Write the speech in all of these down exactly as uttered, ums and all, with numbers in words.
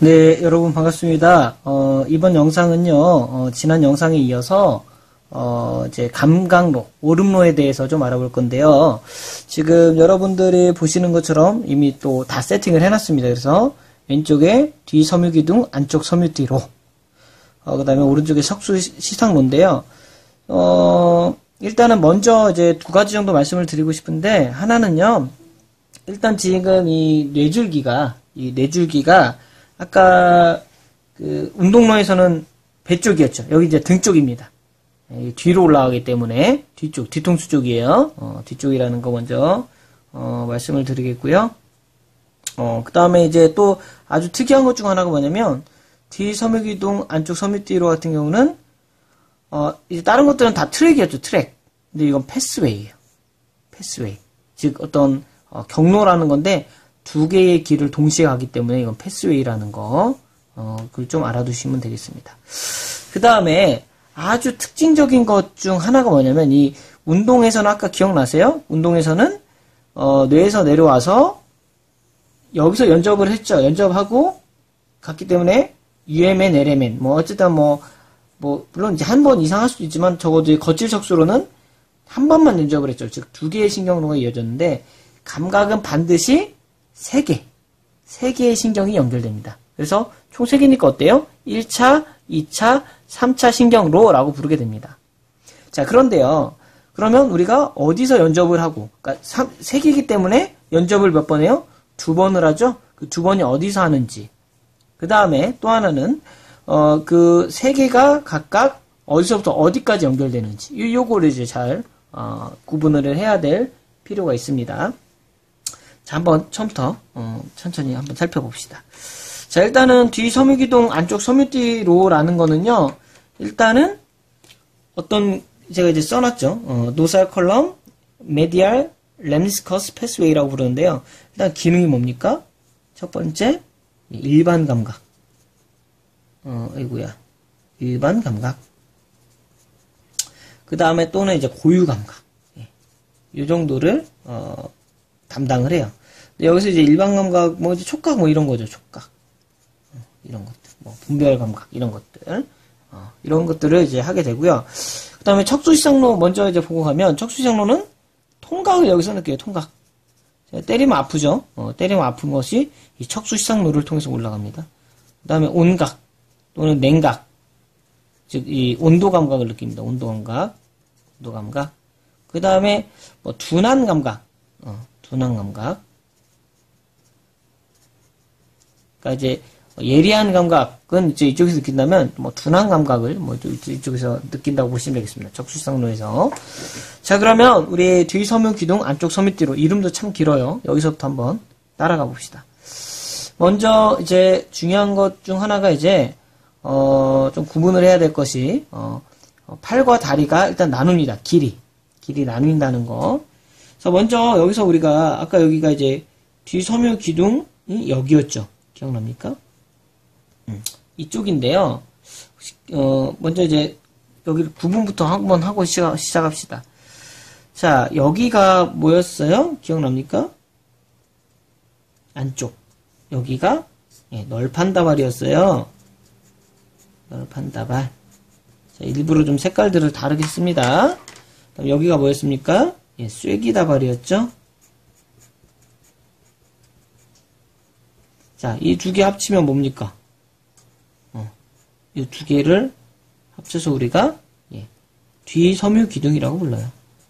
네, 여러분 반갑습니다. 어, 이번 영상은요, 어, 지난 영상에 이어서, 어, 이제 감각로, 오름로에 대해서 좀 알아볼 건데요. 지금 여러분들이 보시는 것처럼 이미 또 다 세팅을 해놨습니다. 그래서 왼쪽에 뒤 섬유기둥, 안쪽 섬유띠로, 어, 그 다음에 오른쪽에 석수 시상로인데요. 어, 일단은 먼저 이제 두 가지 정도 말씀을 드리고 싶은데, 하나는요, 일단 지금 이 뇌줄기가, 이 뇌줄기가 아까 그 운동로에서는 배 쪽이었죠. 여기 이제 등 쪽입니다. 뒤로 올라가기 때문에 뒤쪽, 뒤통수 쪽이에요. 어, 뒤쪽이라는 거 먼저 어, 말씀을 드리겠고요. 어, 그 다음에 이제 또 아주 특이한 것 중 하나가 뭐냐면 뒤 섬유기둥, 안쪽 섬유띠로 같은 경우는 어, 이제 다른 것들은 다 트랙이었죠. 트랙. 근데 이건 패스웨이예요. 패스웨이. 즉 어떤 어, 경로라는 건데 두 개의 길을 동시에 가기 때문에 이건 패스웨이라는 거, 어, 그걸 좀 알아두시면 되겠습니다. 그 다음에 아주 특징적인 것 중 하나가 뭐냐면 이 운동에서는 아까 기억나세요? 운동에서는 어, 뇌에서 내려와서 여기서 연접을 했죠. 연접하고 갔기 때문에 유엠엔, 엘엠엔 뭐 어쨌든 뭐, 뭐 물론 이제 한 번 이상 할 수도 있지만 적어도 거칠 척수로는 한 번만 연접을 했죠. 즉 두 개의 신경로가 이어졌는데 감각은 반드시 세 개, 세 개의 신경이 연결됩니다. 그래서 총 세 개니까 어때요? 일 차, 이 차, 삼 차 신경로라고 부르게 됩니다. 자, 그런데요. 그러면 우리가 어디서 연접을 하고, 그러니까 세 개이기 때문에 연접을 몇 번 해요? 두 번을 하죠? 그 두 번이 어디서 하는지. 그 다음에 또 하나는, 어, 그 세 개가 각각 어디서부터 어디까지 연결되는지. 요, 요거를 이제 잘, 어, 구분을 해야 될 필요가 있습니다. 자, 한번 처음부터 어, 천천히 한번 살펴봅시다. 자, 일단은 뒤 섬유기둥, 안쪽 섬유띠로라는 거는요. 일단은 어떤 제가 이제 써놨죠. 어, 노살 컬럼, 메디알, 렘니스커스 패스웨이라고 부르는데요. 일단 기능이 뭡니까? 첫 번째 일반 감각. 어, 아이고야, 일반 감각. 그 다음에 또는 이제 고유 감각. 예. 이 정도를 어, 담당을 해요. 여기서 이제 일반 감각, 뭐 이제 촉각 뭐 이런 거죠. 촉각. 어, 이런 것들. 뭐 분별 감각 이런 것들. 어, 이런 것들을 이제 하게 되고요. 그 다음에 척수시상로 먼저 이제 보고 가면 척수시상로는 통각을 여기서 느껴요. 통각. 때리면 아프죠. 어, 때리면 아픈 것이 이 척수시상로를 통해서 올라갑니다. 그 다음에 온각 또는 냉각. 즉, 이 온도 감각을 느낍니다. 온도 감각. 온도 감각. 그 다음에 뭐 둔한 감각. 어, 둔한 감각. 그러니까 이제 예리한 감각은 이제 이쪽에서 느낀다면 뭐 둔한 감각을 뭐 이쪽에서 느낀다고 보시면 되겠습니다. 척수시상로에서. 자, 그러면 우리 뒤 섬유기둥, 안쪽 섬유띠로 이름도 참 길어요. 여기서부터 한번 따라가 봅시다. 먼저 이제 중요한 것 중 하나가 이제 어, 좀 구분을 해야 될 것이 어, 팔과 다리가 일단 나눕니다. 길이. 길이 나뉜다는 거. 그래서 먼저 여기서 우리가 아까 여기가 이제 뒤 섬유 기둥이 여기였죠. 기억납니까? 음, 이쪽인데요. 어, 먼저 이제 여기 구분부터 한번 하고 시작, 시작합시다. 자, 여기가 뭐였어요? 기억납니까? 안쪽. 여기가 예, 널판다발이었어요. 널판다발. 자, 일부러 좀 색깔들을 다르게 씁니다. 그럼 여기가 뭐였습니까? 예, 쐐기다발이었죠. 자, 이 두 개 합치면 뭡니까? 어, 이 두 개를 합쳐서 우리가 예, 뒤 섬유 기둥이라고 불러요.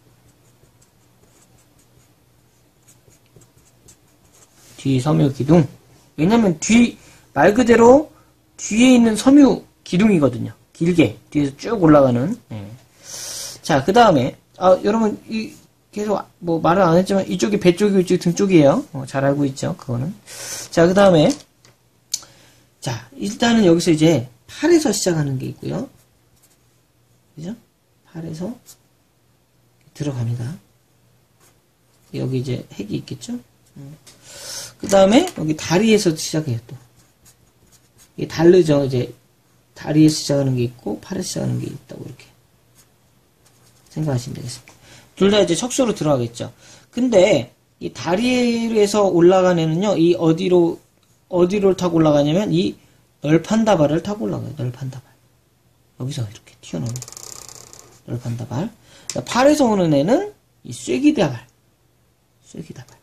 뒤 섬유 기둥. 왜냐면 뒤, 말 그대로 뒤에 있는 섬유 기둥이거든요. 길게 뒤에서 쭉 올라가는. 예. 자, 그 다음에 아, 여러분 이 계속 뭐 말을 안 했지만 이쪽이 배 쪽이고 이쪽이 등 쪽이에요. 어, 잘 알고 있죠, 그거는. 자, 그 다음에 자, 일단은 여기서 이제 팔에서 시작하는 게 있고요. 그죠? 팔에서 들어갑니다. 여기 이제 핵이 있겠죠? 음. 그 다음에 여기 다리에서 시작해요, 또. 이게 다르죠, 이제. 다리에서 시작하는 게 있고, 팔에서 시작하는 게 있다고, 이렇게. 생각하시면 되겠습니다. 둘 다 이제 척수로 들어가겠죠. 근데, 이 다리에서 올라간 애는요, 이 어디로, 어디로 타고 올라가냐면, 이 널판다발을 타고 올라가요. 널판다발. 여기서 이렇게 튀어나오는 널판다발. 팔에서 오는 애는 이 쐐기다발. 쐐기다발.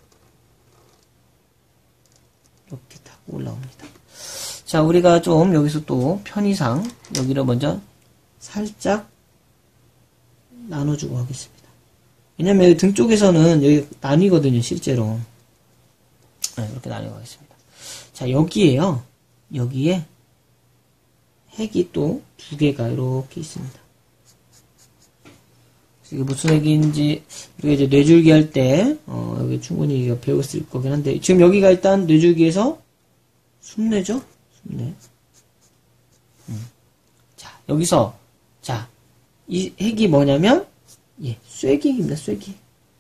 이렇게 타고 올라옵니다. 자, 우리가 좀 여기서 또 편의상 여기를 먼저 살짝 나눠주고 하겠습니다. 왜냐면 여기 등 쪽에서는 여기 나뉘거든요, 실제로. 네, 이렇게 나뉘어 가겠습니다. 자, 여기에요. 여기에 핵이 또 두 개가 이렇게 있습니다. 이게 무슨 핵인지 우리가 이제 뇌줄기 할 때 어, 여기 충분히 배웠을 거긴 한데 지금 여기가 일단 뇌줄기에서 순뇌죠? 순뇌. 음. 자, 여기서 자, 이 핵이 뭐냐면 예, 쐐기입니다. 쐐기.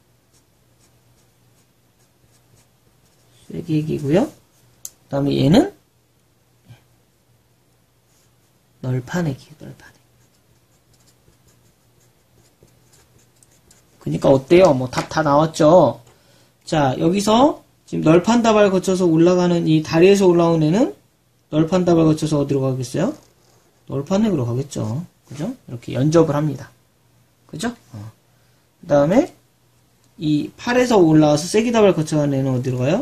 쐐기핵이고요. 그 다음에 얘는 널판핵이에요. 널판핵. 그러니까 어때요? 뭐 답 다 나왔죠? 자, 여기서 지금 널판다발 거쳐서 올라가는 이 다리에서 올라오는 애는 널판다발 거쳐서 어디로 가겠어요? 널판핵으로 가겠죠. 그죠? 이렇게 연접을 합니다. 그죠? 어. 그 다음에 이 팔에서 올라와서 쐐기다발 거쳐가는 애는 어디로 가요?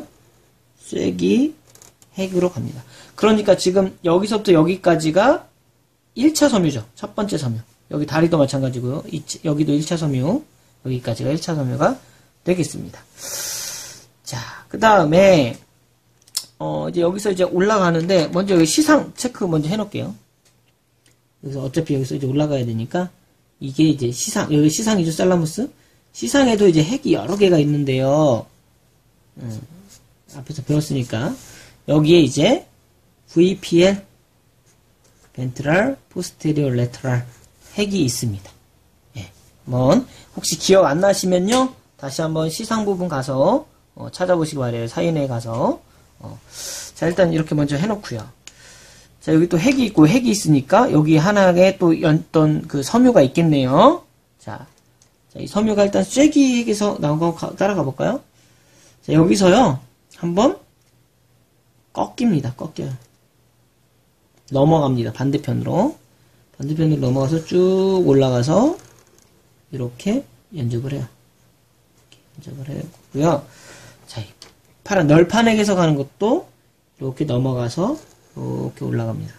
쐐기핵으로 갑니다. 그러니까 지금 여기서부터 여기까지가 일 차 섬유죠. 첫 번째 섬유. 여기 다리도 마찬가지고요. 이, 여기도 일 차 섬유. 여기까지가 일 차 섬유가 되겠습니다. 자, 그 다음에 어, 이제 여기서 이제 올라가는데 먼저 여기 시상 체크 먼저 해놓을게요. 그래서 어차피 여기서 이제 올라가야 되니까 이게 이제 시상, 여기 시상이죠. 살라무스. 시상에도 이제 핵이 여러 개가 있는데요. 음, 앞에서 배웠으니까 여기에 이제 브이피엘 벤트럴, 포스테리어, 레터럴 핵이 있습니다. 예. 한번 혹시 기억 안 나시면요, 다시 한번 시상 부분 가서 어, 찾아보시기 바래요. 사인회에 가서. 어. 자, 일단 이렇게 먼저 해놓고요. 자, 여기 또 핵이 있고 핵이 있으니까 여기 하나에 또 어떤 그 섬유가 있겠네요. 자, 자, 이 섬유가 일단 쐐기핵에서 나온 거 따라가 볼까요? 자, 여기서요 한번 꺾입니다. 꺾여요. 넘어갑니다. 반대편으로. 반대편으로 넘어가서 쭉 올라가서 이렇게 연접을 해요. 이렇게 연접을 해고요. 자, 파란 널판핵에서 가는 것도 이렇게 넘어가서 이렇게 올라갑니다.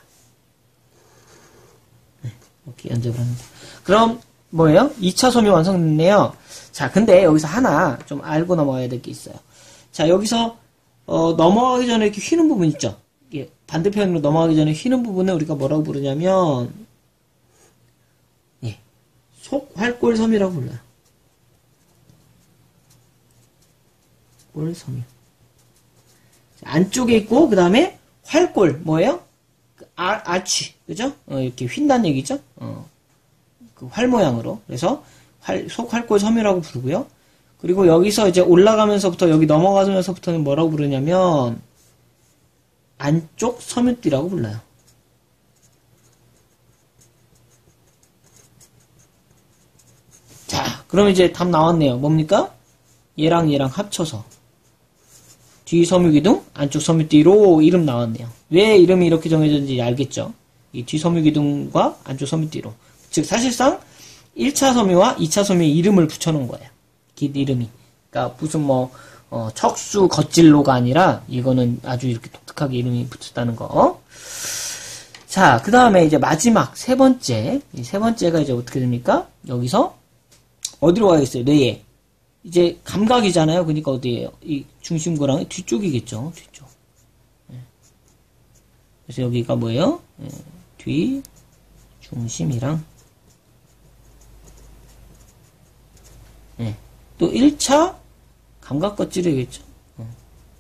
네, 이렇게 연접을 합니다. 그럼 뭐예요? 이 차 섬유 완성됐네요. 자, 근데 여기서 하나 좀 알고 넘어가야 될 게 있어요. 자, 여기서 어, 넘어가기 전에 이렇게 휘는 부분 있죠? 이게 반대편으로 넘어가기 전에 휘는 부분을 우리가 뭐라고 부르냐면, 예, 속활골섬유라고 불러요. 골섬유. 안쪽에 있고, 그 다음에 활골, 뭐예요? 그 아, 아치, 그죠? 어, 이렇게 휜다는 얘기죠? 어, 그 활 모양으로. 그래서 활, 속활골섬유라고 부르고요. 그리고 여기서 이제 올라가면서부터, 여기 넘어가면서부터는 뭐라고 부르냐면, 안쪽 섬유띠라고 불러요. 자, 그럼 이제 답 나왔네요. 뭡니까? 얘랑 얘랑 합쳐서 뒤 섬유기둥, 안쪽 섬유띠로 이름 나왔네요. 왜 이름이 이렇게 정해졌는지 알겠죠? 이 뒤 섬유기둥과 안쪽 섬유띠로. 즉 사실상 일 차 섬유와 이 차 섬유의 이름을 붙여놓은 거예요. 깃 이름이. 그러니까 무슨 뭐 어, 척수 겉질로가 아니라 이거는 아주 이렇게 독특하게 이름이 붙였다는 거. 자, 그 다음에 이제 마지막 세 번째, 이 세 번째가 이제 어떻게 됩니까? 여기서 어디로 가겠어요? 뇌에. 이제 감각이잖아요. 그러니까 어디에요? 이 중심부랑 뒤쪽이겠죠. 뒤쪽. 네. 그래서 여기가 뭐예요? 네. 뒤 중심이랑 네. 또 일 차 감각 껍질이겠죠. 어.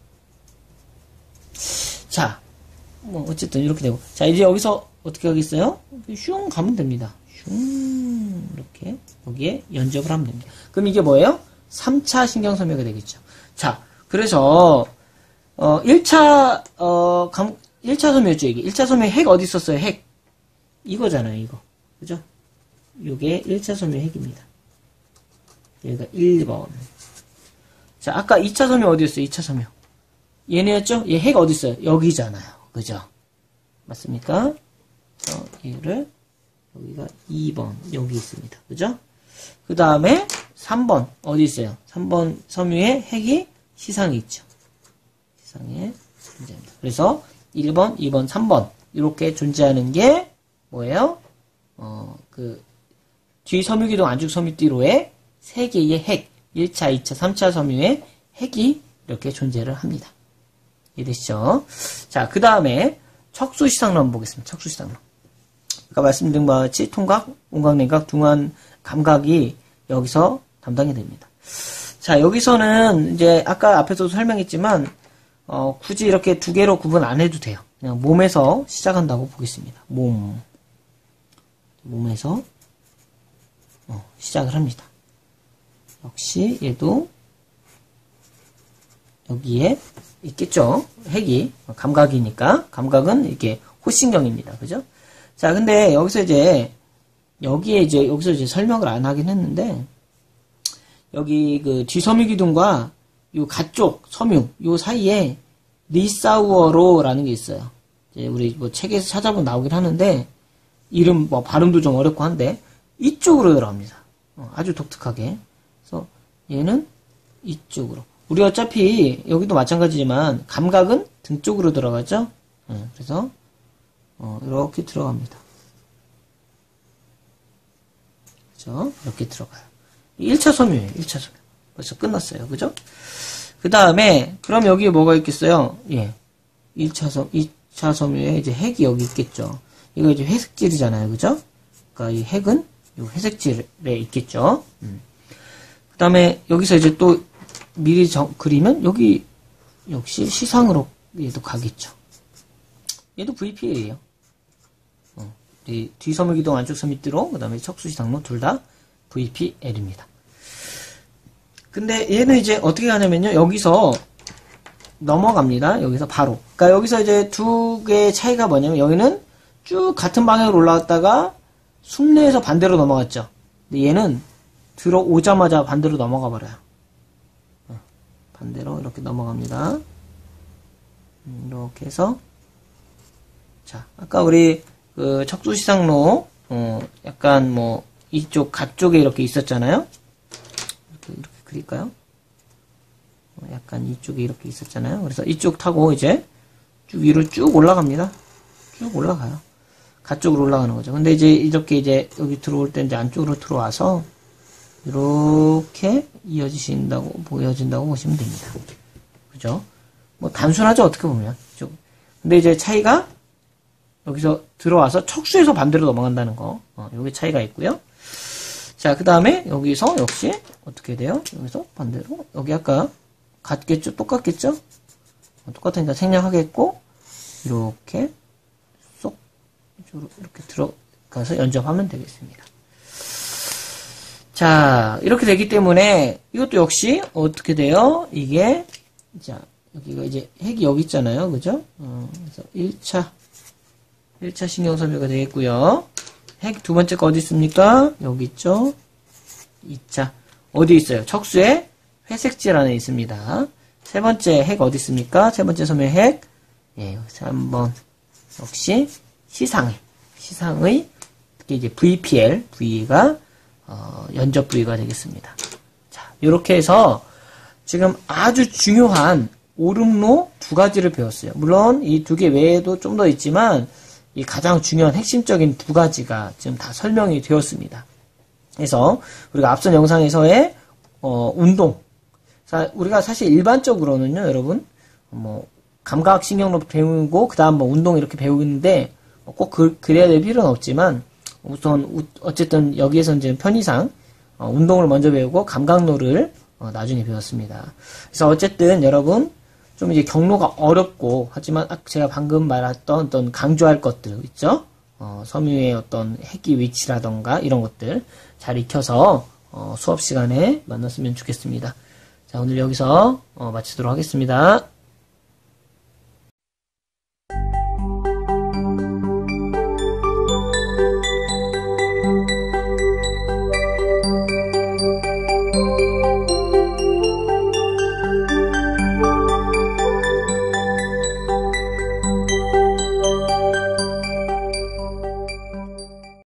자, 뭐 어쨌든 이렇게 되고, 자 이제 여기서 어떻게 하겠어요? 슝 가면 됩니다. 슝 이렇게 여기에 연접을 하면 됩니다. 그럼 이게 뭐예요? 삼 차 신경섬유가 되겠죠. 자, 그래서 어 일 차 어 감, 일 차 섬유였죠. 이게 일 차 섬유 핵 어디 있었어요? 핵 이거잖아요. 이거 그죠? 이게 일 차 섬유 핵입니다. 여기가 일 번. 자, 아까 이 차 섬유 어디였어요? 이 차 섬유. 얘네였죠? 얘 핵 어디 있어요? 여기잖아요. 그죠? 맞습니까? 그래서 얘를 여기가 이 번 여기 있습니다. 그죠? 그 다음에 삼 번 어디 있어요? 삼 번 섬유에 핵이 시상에 있죠. 시상에 존재합니다. 그래서 일 번, 이 번, 삼 번 이렇게 존재하는 게 뭐예요? 어, 그 뒤섬유기둥 안쪽섬유띠로의 세 개의 핵, 일 차, 이 차, 삼 차 섬유의 핵이 이렇게 존재를 합니다. 이해되시죠? 자, 그 다음에 척수시상로 한번 보겠습니다. 척수시상로. 아까 말씀드린 바와 같이 통각, 온각, 냉각, 둥한 감각이 여기서 담당이 됩니다. 자, 여기서는 이제 아까 앞에서도 설명했지만 어, 굳이 이렇게 두 개로 구분 안 해도 돼요. 그냥 몸에서 시작한다고 보겠습니다. 몸. 몸에서 어, 시작을 합니다. 역시 얘도 여기에 있겠죠. 핵이 감각이니까 감각은 이렇게 호신경입니다. 그죠? 자, 근데 여기서 이제 여기에 이제 여기서 이제 설명을 안 하긴 했는데 여기 그 뒤섬유기둥과 요 가쪽 섬유 요 사이에 리사우어로라는 게 있어요. 이제 우리 뭐 책에서 찾아보면 나오긴 하는데 이름 뭐 발음도 좀 어렵고 한데 이쪽으로 들어갑니다. 어, 아주 독특하게. 그래서 얘는 이쪽으로. 우리 어차피 여기도 마찬가지지만 감각은 등 쪽으로 들어가죠. 네, 그래서 어, 이렇게 들어갑니다. 그죠? 이렇게 들어가요. 일 차 섬유예요. 일 차 섬유. 벌써 끝났어요. 그죠? 그 다음에 그럼 여기 뭐가 있겠어요? 예. 일 차 섬, 이 차 섬유에 이제 핵이 여기 있겠죠. 이거 이제 회색질이잖아요. 그죠? 그러니까 이 핵은 이 회색질에 있겠죠. 음. 그 다음에 여기서 이제 또 미리 정, 그리면 여기 역시 시상으로 얘도 가겠죠. 얘도 브이피엘이에요. 어, 뒤섬유기둥 안쪽 섬유띠로 그 다음에 척수시상로 둘 다 브이피엘입니다. 근데 얘는 이제 어떻게 가냐면요. 여기서 넘어갑니다. 여기서 바로. 그러니까 여기서 이제 두 개의 차이가 뭐냐면 여기는 쭉 같은 방향으로 올라갔다가 순례에서 반대로 넘어갔죠. 근데 얘는 들어오자마자 반대로 넘어가 버려요. 반대로 이렇게 넘어갑니다. 이렇게 해서 자, 아까 우리 그 척수시상로 어 약간 뭐 이쪽 가쪽에 이렇게 있었잖아요. 이렇게, 이렇게 그릴까요? 어, 약간 이쪽에 이렇게 있었잖아요. 그래서 이쪽 타고 이제 쭉 위로 쭉 올라갑니다. 쭉 올라가요. 가쪽으로 올라가는 거죠. 근데 이제 이렇게 이제 여기 들어올 때 이제 안쪽으로 들어와서 이렇게 이어지신다고, 보여진다고 보시면 됩니다. 그죠? 뭐, 단순하죠, 어떻게 보면. 근데 이제 차이가 여기서 들어와서 척수에서 반대로 넘어간다는 거. 어, 요게 차이가 있고요. 자, 그 다음에 여기서 역시 어떻게 돼요? 여기서 반대로. 여기 아까 같겠죠? 똑같겠죠? 어, 똑같으니까 생략하겠고, 이렇게 쏙, 이렇게 들어가서 연접하면 되겠습니다. 자, 이렇게 되기 때문에 이것도 역시 어떻게 돼요? 이게 자, 여기가 이제 핵이 여기 있잖아요. 그죠? 어, 그래서 일 차 일 차 신경섬유가 되겠고요. 핵 두 번째 거 어디 있습니까? 여기 있죠? 이 차 어디 있어요? 척수에 회색질 안에 있습니다. 세 번째 핵 어디 있습니까? 세 번째 섬유의 핵. 예, 여기서 한번 역시 시상의 시상의 특히 이제 브이피엘 V가 어, 연접 부위가 되겠습니다. 자, 이렇게 해서 지금 아주 중요한 오름로 두 가지를 배웠어요. 물론 이 두 개 외에도 좀 더 있지만 이 가장 중요한 핵심적인 두 가지가 지금 다 설명이 되었습니다. 그래서 우리가 앞선 영상에서의 어, 운동, 자, 우리가 사실 일반적으로는요, 여러분, 뭐 감각신경로 배우고 그 다음 뭐 운동 이렇게 배우는데 꼭 그, 그래야 될 필요는 없지만. 우선 어쨌든 여기에서 이제 편의상 어, 운동을 먼저 배우고 감각로를 어, 나중에 배웠습니다. 그래서 어쨌든 여러분 좀 이제 경로가 어렵고 하지만 제가 방금 말했던 어떤 강조할 것들 있죠? 어, 섬유의 어떤 핵의 위치라던가 이런 것들 잘 익혀서 어, 수업 시간에 만났으면 좋겠습니다. 자, 오늘 여기서 어, 마치도록 하겠습니다.